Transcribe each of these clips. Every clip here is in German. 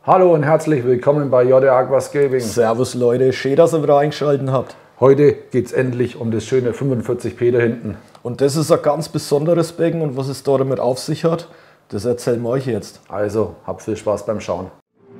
Hallo und herzlich willkommen bei JD Aquascaping. Servus Leute, schön, dass ihr wieder eingeschaltet habt. Heute geht es endlich um das schöne 45p da hinten. Und das ist ein ganz besonderes Becken und was es da damit auf sich hat, das erzählen wir euch jetzt. Also habt viel Spaß beim Schauen.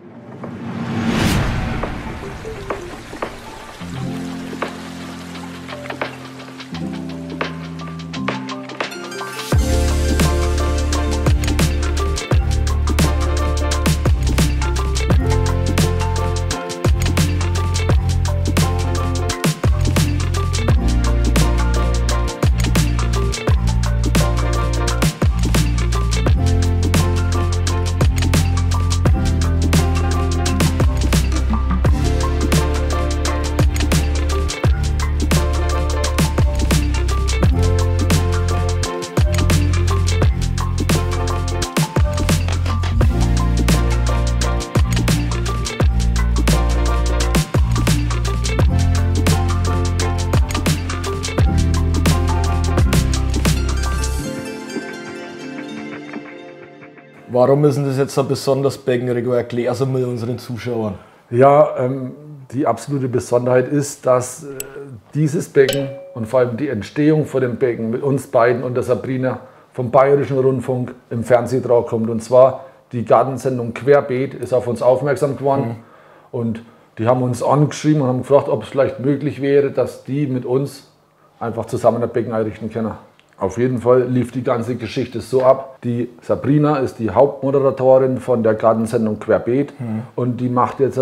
Warum ist denn das jetzt ein besonderes Becken, Rico? Erklär es mal unseren Zuschauern. Ja, die absolute Besonderheit ist, dass dieses Becken und vor allem die Entstehung von dem Becken mit uns beiden und der Sabrina vom Bayerischen Rundfunk im Fernsehen drauf kommt. Und zwar die Gartensendung Querbeet ist auf uns aufmerksam geworden. Und die haben uns angeschrieben und haben gefragt, ob es vielleicht möglich wäre, dass die mit uns einfach zusammen ein Becken einrichten können. Auf jeden Fall lief die ganze Geschichte so ab. Die Sabrina ist die Hauptmoderatorin von der Gartensendung Querbeet und die macht jetzt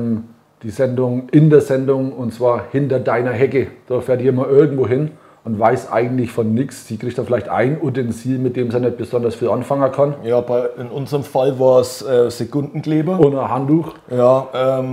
die Sendung in der Sendung und zwar hinter deiner Hecke. Da fährt die immer irgendwo hin und weiß eigentlich von nichts. Sie kriegt dann vielleicht ein Utensil, mit dem sie nicht besonders viel anfangen kann. Ja, in unserem Fall war es Sekundenkleber. Und ein Handtuch. Ja,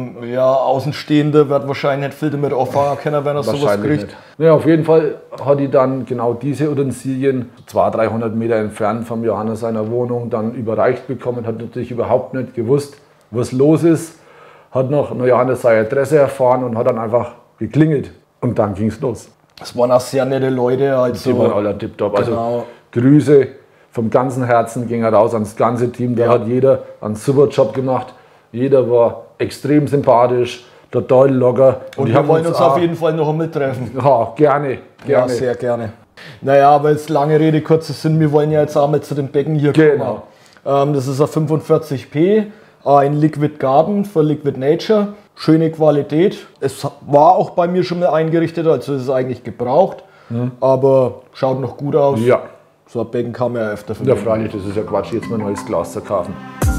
Außenstehende wird wahrscheinlich nicht viel damit anfangen können, wenn er sowas kriegt. Nicht. Ja, auf jeden Fall hat die dann genau diese Utensilien 200-300 Meter entfernt vom Johannes seiner Wohnung dann überreicht bekommen. Hat natürlich überhaupt nicht gewusst, was los ist. Hat noch Johannes seine Adresse erfahren und hat dann einfach geklingelt. Und dann ging es los. Es waren auch sehr nette Leute. Also, die waren alle tipptopp. Genau. Also Grüße vom ganzen Herzen gingen raus ans ganze Team. Da hat jeder einen super Job gemacht. Jeder war extrem sympathisch, total locker. Und wir wollen uns auf jeden Fall noch einmal treffen. Ja, gerne. Ja, sehr gerne. Naja, aber jetzt lange Rede, kurzer Sinn. Wir wollen ja jetzt auch mal zu dem Becken hier kommen. Das ist ein 45p, ein Liquid Garden für Liquid Nature. Schöne Qualität. Es war auch bei mir schon mal eingerichtet, also es ist eigentlich gebraucht, aber schaut noch gut aus. Ja. So ein Becken kann man ja öfter verwenden. Ja, freilich, das ist ja Quatsch, jetzt mal ein neues Glas zu kaufen.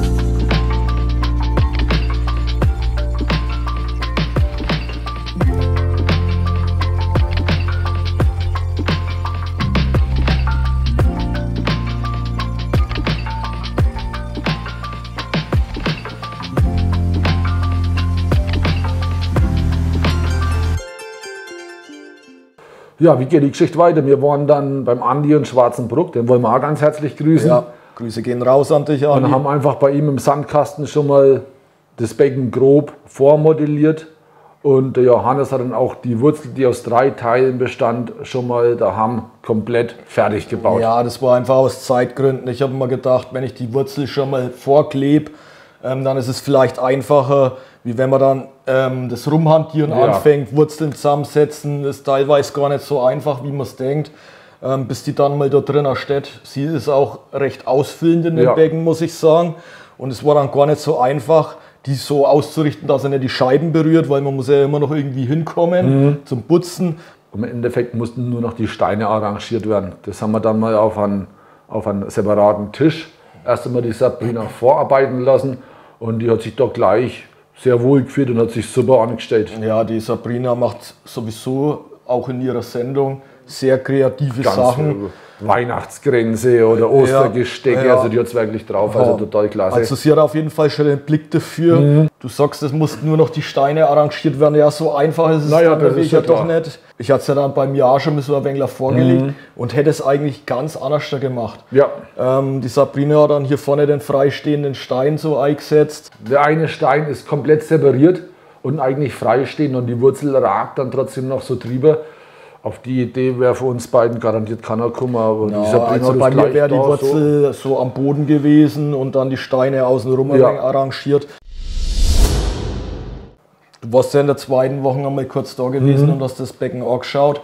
Ja, wie geht die Geschichte weiter? Wir waren dann beim Andi in Schwarzenbruck, den wollen wir auch ganz herzlich grüßen. Ja, Grüße gehen raus an dich, Andi. Und haben einfach bei ihm im Sandkasten schon mal das Becken grob vormodelliert. Und der Johannes hat dann auch die Wurzel, die aus 3 Teilen bestand, schon mal daheim komplett fertig gebaut. Ja, das war einfach aus Zeitgründen. Ich habe mir gedacht, wenn ich die Wurzel schon mal vorklebe, dann ist es vielleicht einfacher, wie wenn man dann das Rumhantieren anfängt, Wurzeln zusammensetzen, ist teilweise gar nicht so einfach, wie man es denkt, bis die dann mal da drin steht. Sie ist auch recht ausfüllend in dem Becken, muss ich sagen. Und es war dann gar nicht so einfach, die so auszurichten, dass er nicht die Scheiben berührt, weil man muss ja immer noch irgendwie hinkommen zum Putzen. Und im Endeffekt mussten nur noch die Steine arrangiert werden. Das haben wir dann mal auf einen separaten Tisch erst einmal die Sabrina vorarbeiten lassen und die hat sich da gleich sehr wohl gefühlt und hat sich super angestellt. Ja, die Sabrina macht sowieso auch in ihrer Sendung sehr kreative Sachen. Weihnachtsgrenze oder Ostergestecke, also die hat es wirklich drauf, also total klasse. Also sie hat auf jeden Fall schon den Blick dafür. Du sagst, es mussten nur noch die Steine arrangiert werden, ja so einfach ist es das ist ja doch nicht. Ich hatte es ja dann bei mir auch schon so ein wenig vorgelegt und hätte es eigentlich ganz anders gemacht. Ja. Die Sabrina hat dann hier vorne den freistehenden Stein so eingesetzt. Der eine Stein ist komplett separiert und eigentlich freistehend und die Wurzel ragt dann trotzdem noch so drüber. Auf die Idee wäre für uns beiden garantiert keiner gekommen. Aber ja, also bei mir wäre die Wurzel so am Boden gewesen und dann die Steine außenrum arrangiert. Du warst ja in der zweiten Woche einmal kurz da gewesen und hast das Becken angeschaut.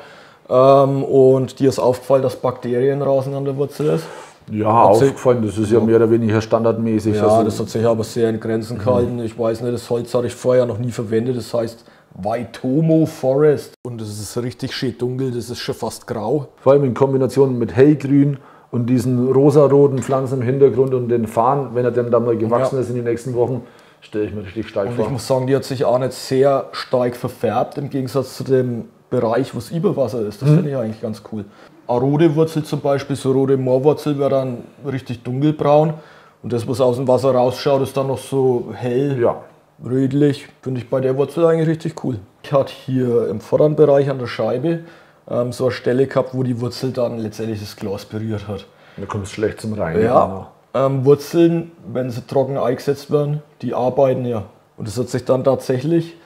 Und dir ist aufgefallen, dass Bakterienrasen an der Wurzel ist? Ja, aufgefallen, das ist ja mehr oder weniger standardmäßig. Ja, das hat sich aber sehr in Grenzen gehalten. Ich weiß nicht, das Holz hatte ich vorher noch nie verwendet, das heißt Waitomo Forest. Und das ist richtig schön dunkel, das ist schon fast grau. Vor allem in Kombination mit hellgrün und diesen rosaroten Pflanzen im Hintergrund und den Farn, wenn er dann da mal gewachsen ist in den nächsten Wochen, stelle ich mir richtig steif vor. Und ich muss sagen, die hat sich auch nicht sehr stark verfärbt, im Gegensatz zu dem Bereich, wo es Überwasser ist. Das finde ich eigentlich ganz cool. Eine rote Wurzel zum Beispiel, so rote Moorwurzel, wäre dann richtig dunkelbraun. Und das, was aus dem Wasser rausschaut, ist dann noch so hell, rötlich. Finde ich bei der Wurzel eigentlich richtig cool. Ich hatte hier im vorderen Bereich an der Scheibe so eine Stelle gehabt, wo die Wurzel dann letztendlich das Glas berührt hat. Da kommt es schlecht zum Reinigen. Ja, Wurzeln, wenn sie trocken eingesetzt werden, die arbeiten ja. Und das hat sich dann tatsächlich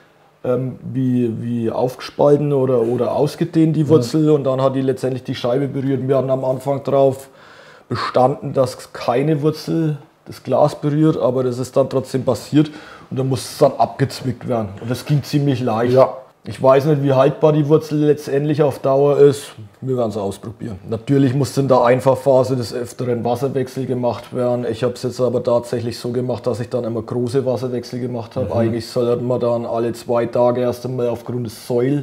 wie aufgespalten oder ausgedehnt, die Wurzel, und dann hat die letztendlich die Scheibe berührt. Wir hatten am Anfang darauf bestanden, dass keine Wurzel das Glas berührt, aber das ist dann trotzdem passiert und dann muss es dann abgezwickt werden. Und das ging ziemlich leicht. Ja. Ich weiß nicht, wie haltbar die Wurzel letztendlich auf Dauer ist. Wir werden es ausprobieren. Natürlich musste in der Einfachphase des öfteren Wasserwechsel gemacht werden. Ich habe es jetzt aber tatsächlich so gemacht, dass ich dann immer große Wasserwechsel gemacht habe. Eigentlich sollte man dann alle 2 Tage erst einmal aufgrund des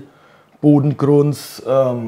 Säulbodengrunds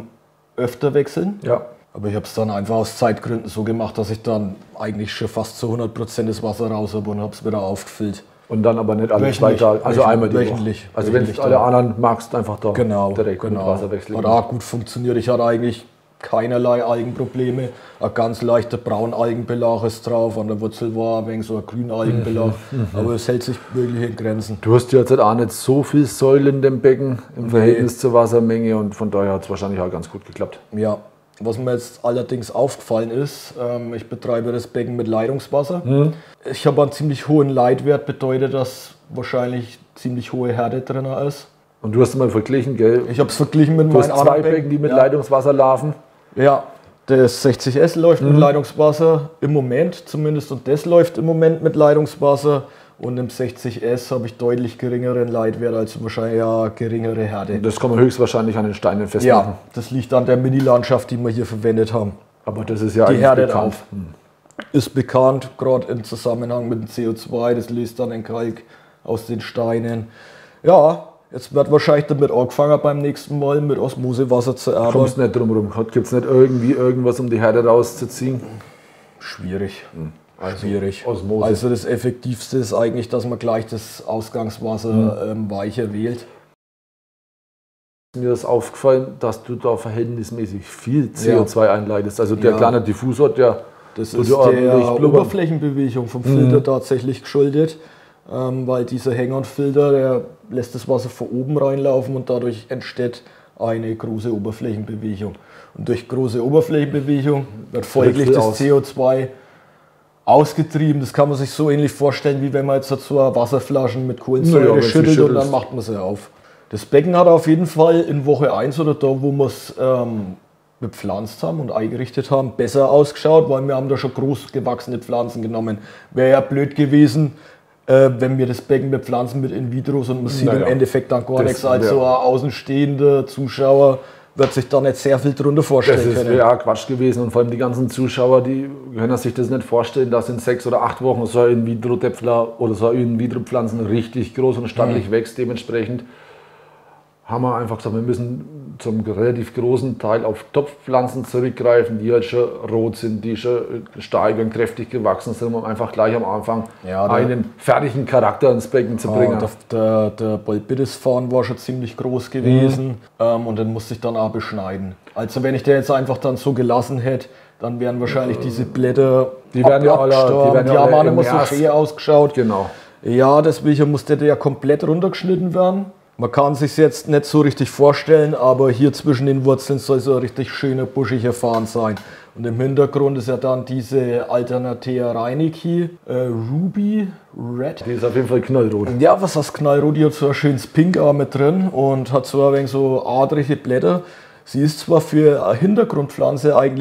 öfter wechseln. Ja. Aber ich habe es dann einfach aus Zeitgründen so gemacht, dass ich dann eigentlich schon fast zu 100% das Wasser raus habe und habe es wieder aufgefüllt. Und dann aber nicht alle 2 Tage, also einmal die Woche. Also wenn du alle anderen magst, einfach da direkt mit Wasserwechsel. Hat auch gut funktioniert. Ich hatte eigentlich keinerlei Algenprobleme. Ein ganz leichter Braunalgenbelag ist drauf. An der Wurzel war ein wenig so ein Grünalgenbelag. Aber es hält sich wirklich in Grenzen. Du hast ja jetzt auch nicht so viel Säure in dem Becken im Verhältnis zur Wassermenge und von daher hat es wahrscheinlich auch ganz gut geklappt. Ja. Was mir jetzt allerdings aufgefallen ist, ich betreibe das Becken mit Leitungswasser. Ich habe einen ziemlich hohen Leitwert, bedeutet, dass wahrscheinlich ziemlich hohe Härte drin ist. Und du hast es mal verglichen, gell? Ich habe es verglichen mit meinen anderen 2 Becken, die mit Leitungswasser laufen. Ja, das 60S läuft mit Leitungswasser im Moment zumindest, und das läuft im Moment mit Leitungswasser. Und im 60S habe ich deutlich geringeren Leitwert, also wahrscheinlich geringere Härte. Und das kann man höchstwahrscheinlich an den Steinen festmachen. Ja, das liegt an der Mini-Landschaft, die wir hier verwendet haben. Aber das ist ja die eigentlich bekannt. Ist bekannt, gerade im Zusammenhang mit dem CO2, das löst dann den Kalk aus den Steinen. Ja, jetzt wird wahrscheinlich damit angefangen beim nächsten Mal mit Osmosewasser zu arbeiten. Kommst nicht drum rum. Gibt es nicht irgendwie irgendwas, um die Härte rauszuziehen? Schwierig. Schwierig. Osmose. Also das Effektivste ist eigentlich, dass man gleich das Ausgangswasser weicher wählt. Mir ist aufgefallen, dass du da verhältnismäßig viel CO2 einleitest. Also der kleine Diffusor, das ist der Oberflächenbewegung vom Filter tatsächlich geschuldet, weil dieser Hang-on-Filter, der lässt das Wasser von oben reinlaufen und dadurch entsteht eine große Oberflächenbewegung. Und durch große Oberflächenbewegung wird folglich das CO2 ausgetrieben. Das kann man sich so ähnlich vorstellen, wie wenn man jetzt so Wasserflaschen mit Kohlensäure schüttelt und dann macht man sie auf. Das Becken hat auf jeden Fall in Woche 1 oder da, wo wir es bepflanzt haben und eingerichtet haben, besser ausgeschaut, weil wir haben da schon groß gewachsene Pflanzen genommen. Wäre ja blöd gewesen, wenn wir das Becken bepflanzen mit In-vitros und man sieht im Endeffekt dann gar nichts. Als so ein außenstehender Zuschauer wird sich da nicht sehr viel drunter vorstellen können. Das wäre ja Quatsch gewesen, und vor allem die ganzen Zuschauer, die können sich das nicht vorstellen, dass in 6 oder 8 Wochen so ein In-vitro-Däpfler oder so ein In-vitro-Pflanzen richtig groß und stattlich wächst. Dementsprechend haben wir einfach gesagt, wir müssen zum relativ großen Teil auf Topfpflanzen zurückgreifen, die halt schon rot sind, die schon stark und kräftig gewachsen sind, um einfach gleich am Anfang einen fertigen Charakter ins Becken zu bringen. Der Bolbitis-Farn war schon ziemlich groß gewesen und den musste ich dann auch beschneiden. Also wenn ich den jetzt einfach dann so gelassen hätte, dann wären wahrscheinlich diese Blätter abgestorben. Die haben alle immer so schön ausgeschaut. Genau. Ja, deswegen musste der ja komplett runtergeschnitten werden. Man kann es sich jetzt nicht so richtig vorstellen, aber hier zwischen den Wurzeln soll so ein richtig schöner, buschiger Farn sein. Und im Hintergrund ist ja dann diese Alternatea reiniki, Ruby Red. Die ist auf jeden Fall knallrot. Ja, was heißt knallrot? Die hat so ein schönes Pink auch mit drin und hat so ein wenig so adrige Blätter. Sie ist zwar für eine Hintergrundpflanze eigentlich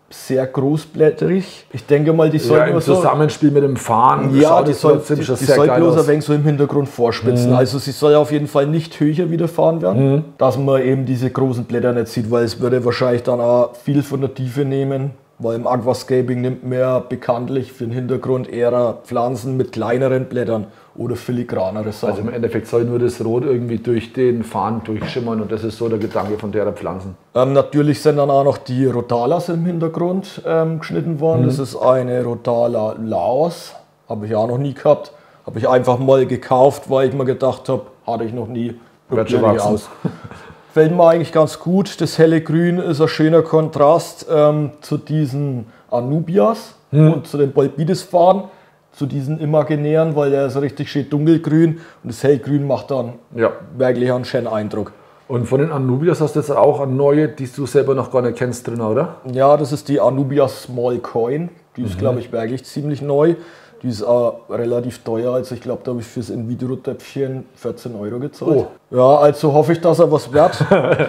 sehr großblättrig. Ich denke mal, die sollten im Zusammenspiel mit dem Farn. Ja, die soll bloß ein wenig so im Hintergrund vorspitzen. Also sie soll auf jeden Fall nicht höher wieder fahren werden, dass man eben diese großen Blätter nicht sieht, weil es würde wahrscheinlich dann auch viel von der Tiefe nehmen. Weil im Aquascaping nimmt man ja bekanntlich für den Hintergrund eher Pflanzen mit kleineren Blättern oder filigranere Sachen. Also im Endeffekt soll nur das Rot irgendwie durch den Farn durchschimmern und das ist so der Gedanke von derer Pflanzen. Natürlich sind dann auch noch die Rotalas im Hintergrund geschnitten worden. Das ist eine Rotala Laos, habe ich auch noch nie gehabt. Habe ich einfach mal gekauft, weil ich mir gedacht habe, hatte ich noch nie. Wird schon wachsen. Aus. Fällt mir eigentlich ganz gut. Das helle Grün ist ein schöner Kontrast zu diesen Anubias und zu den Bolbitis-Farn, zu diesen imaginären, weil der ist richtig schön dunkelgrün und das hellgrün macht dann wirklich einen schönen Eindruck. Und von den Anubias hast du jetzt auch eine neue, die du selber noch gar nicht kennst drin, oder? Ja, das ist die Anubia Small Coin. Die ist, glaube ich, wirklich ziemlich neu. Die ist auch relativ teuer, also ich glaube, da habe ich fürs In-vitro-Töpfchen 14 € gezahlt. Oh. Ja, also hoffe ich, dass er was wert.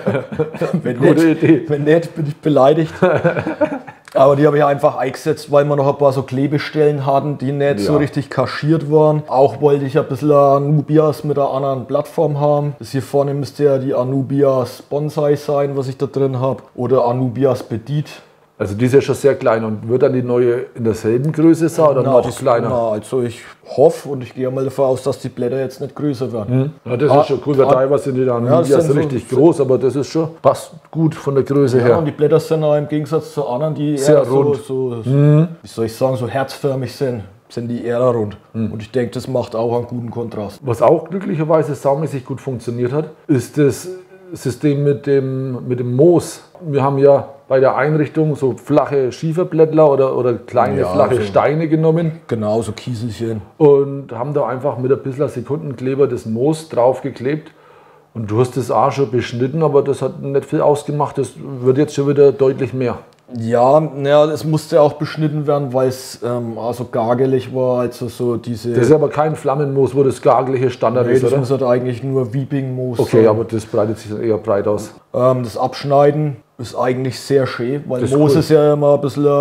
Gute Idee. Wenn nicht, bin ich beleidigt. Aber die habe ich einfach eingesetzt, weil wir noch ein paar so Klebestellen hatten, die nicht so richtig kaschiert waren. Auch wollte ich ein bisschen Anubias mit einer anderen Plattform haben. Das hier vorne müsste ja die Anubias Bonsai sein, was ich da drin habe. Oder Anubias Petit. Also die ist ja schon sehr klein und wird dann die neue in derselben Größe sein oder noch kleiner? Also ich hoffe und ich gehe mal davon aus, dass die Blätter jetzt nicht größer werden. Ja, das ist schon cool, weil teilweise sind die dann richtig groß, aber das ist schon passt gut von der Größe her. Und die Blätter sind auch im Gegensatz zu anderen, die sehr eher rund. Wie soll ich sagen, so herzförmig sind die eher rund. Und ich denke, das macht auch einen guten Kontrast. Was auch glücklicherweise saumäßig gut funktioniert hat, ist das System mit dem Moos. Wir haben ja bei der Einrichtung so flache Schieferblättler oder kleine flache Steine genommen. Genau, so Kieselchen. Und haben da einfach mit ein bisschen Sekundenkleber das Moos draufgeklebt. Und du hast das auch schon beschnitten, aber das hat nicht viel ausgemacht. Das wird jetzt schon wieder deutlich mehr. Ja, es musste auch beschnitten werden, weil es also gargelig war. Also so diese. Das ist aber kein Flammenmoos, wo das gargelige Standard ist, oder? Das muss halt eigentlich nur Weeping-Moos sein. Okay, aber das breitet sich dann eher breit aus. Das Abschneiden ist eigentlich sehr schön, weil Moos ist ja immer ein bisschen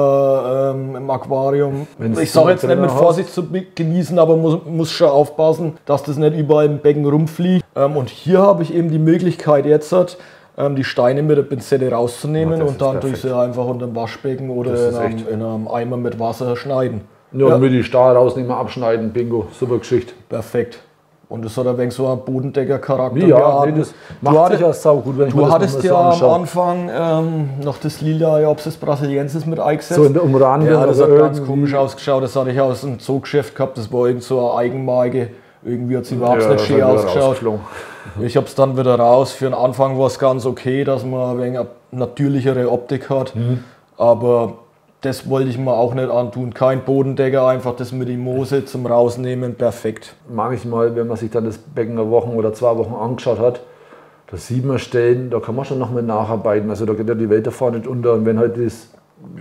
im Aquarium. Ich sage jetzt nicht mit Vorsicht zu genießen, aber muss schon aufpassen, dass das nicht überall im Becken rumfliegt. Und hier habe ich eben die Möglichkeit jetzt die Steine mit der Pinzette rauszunehmen und dann tue ich sie einfach unter dem Waschbecken oder in einem Eimer mit Wasser schneiden. Ja, und mit die Stahl rausnehmen, abschneiden, bingo, super Geschichte. Perfekt. Und das hat ein wenig so einen Bodendecker-Charakter. Ja, das macht sich ja saugut, wenn ich mir das hattest ja am Anfang noch das Lila, ob es das Brasiliensis mit eingesetzt. So in der Umrandung. Ja, das hat ganz komisch ausgeschaut. Das hatte ich aus dem Zoogeschäft gehabt. Das war irgend so eine Eigenmarke. Irgendwie hat es überhaupt nicht schön ausgeschaut. Ich habe es dann wieder raus. Für den Anfang war es ganz okay, dass man ein wenig eine natürlichere Optik hat. Aber das wollte ich mir auch nicht antun. Kein Bodendecker, einfach das mit dem Moose zum Rausnehmen, perfekt. Manchmal, wenn man sich dann das Becken eine Woche oder 2 Wochen angeschaut hat, da sieht man Stellen, da kann man schon noch mal nacharbeiten. Also da geht ja die Welt davor nicht unter. Und wenn halt das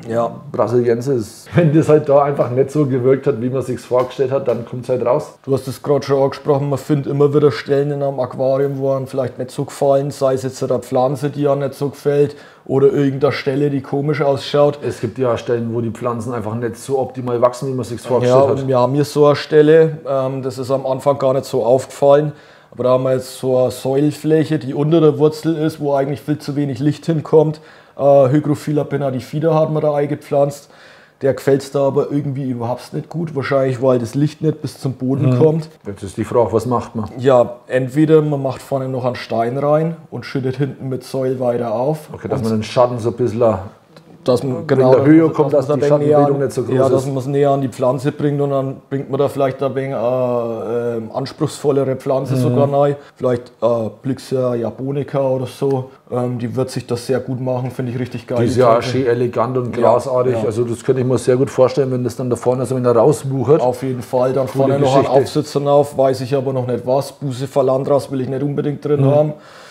Brasiliensis, wenn das halt da einfach nicht so gewirkt hat, wie man sich vorgestellt hat, dann kommt es halt raus. Du hast es gerade schon angesprochen, man findet immer wieder Stellen in einem Aquarium, wo einem vielleicht nicht so gefallen, sei es jetzt eine Pflanze, die einem nicht so gefällt oder irgendeine Stelle, die komisch ausschaut. Es gibt ja Stellen, wo die Pflanzen einfach nicht so optimal wachsen, wie man sich vorgestellt hat. Ja, wir haben hier so eine Stelle, das ist am Anfang gar nicht so aufgefallen, aber da haben wir jetzt so eine Säulfläche, die unter der Wurzel ist, wo eigentlich viel zu wenig Licht hinkommt. Hygrophila benadifida hat man da eingepflanzt. Der gefällt es da aber irgendwie überhaupt nicht gut. Wahrscheinlich, weil das Licht nicht bis zum Boden kommt. Jetzt ist die Frage, was macht man? Ja, entweder man macht vorne noch einen Stein rein und schüttet hinten mit Säul weiter auf. Okay, dass man den Schatten so ein bisschen dass man in der Höhe kommt, dass die Schattenbildung nicht so groß ist. Ja, dass man es näher an die Pflanze bringt und dann bringt man da vielleicht ein wenig anspruchsvollere Pflanze sogar rein. Vielleicht Blixia japonica oder so. Die wird sich das sehr gut machen, finde ich richtig geil. Die ist ja auch schön elegant und glasartig. Ja. Also das könnte ich mir sehr gut vorstellen, wenn das dann da vorne so wieder rauswuchert. Auf jeden Fall, dann vorne noch ein Aufsitzer auf, weiß ich aber noch nicht was. Bucephalandras will ich nicht unbedingt drin haben.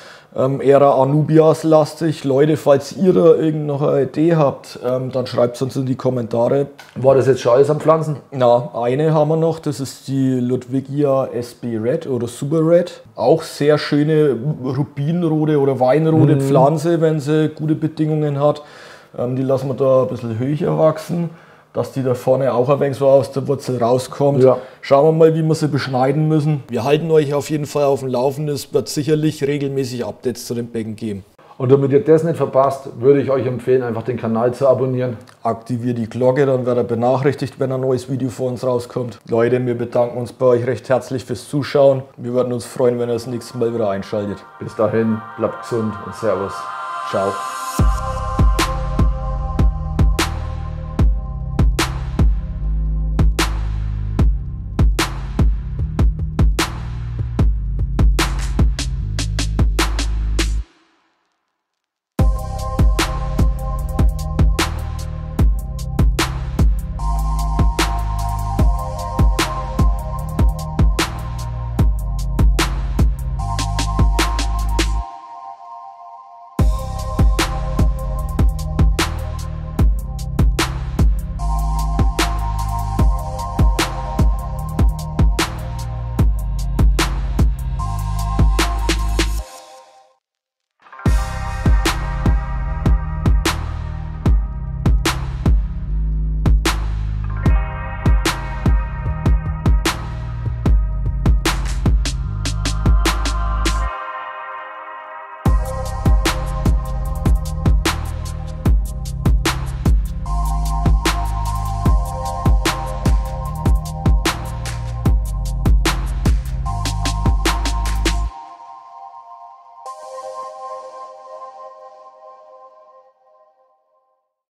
Eher Anubias-lastig. Leute, falls ihr da irgend noch eine Idee habt, dann schreibt es uns in die Kommentare. War das jetzt schon alles am Pflanzen? Na, eine haben wir noch, das ist die Ludwigia SB Red oder Super Red. Auch sehr schöne rubinrote oder weinrote Pflanze, wenn sie gute Bedingungen hat. Die lassen wir da ein bisschen höher wachsen, dass die da vorne auch ein wenig so aus der Wurzel rauskommt. Ja. Schauen wir mal, wie wir sie beschneiden müssen. Wir halten euch auf jeden Fall auf dem Laufenden. Es wird sicherlich regelmäßig Updates zu den Becken geben. Und damit ihr das nicht verpasst, würde ich euch empfehlen, einfach den Kanal zu abonnieren. Aktiviert die Glocke, dann werdet ihr benachrichtigt, wenn ein neues Video von uns rauskommt. Leute, wir bedanken uns bei euch recht herzlich fürs Zuschauen. Wir würden uns freuen, wenn ihr das nächste Mal wieder einschaltet. Bis dahin, bleibt gesund und Servus. Ciao.